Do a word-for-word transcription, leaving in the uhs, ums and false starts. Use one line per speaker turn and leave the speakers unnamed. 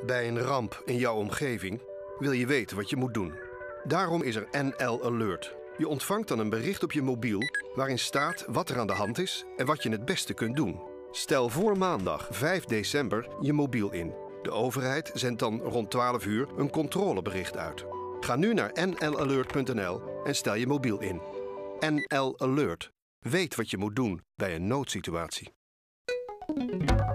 Bij een ramp in jouw omgeving wil je weten wat je moet doen. Daarom is er N L Alert. Je ontvangt dan een bericht op je mobiel waarin staat wat er aan de hand is en wat je het beste kunt doen. Stel voor maandag vijf december je mobiel in. De overheid zendt dan rond twaalf uur een controlebericht uit. Ga nu naar n l alert punt n l en stel je mobiel in. N L Alert. Weet wat je moet doen bij een noodsituatie.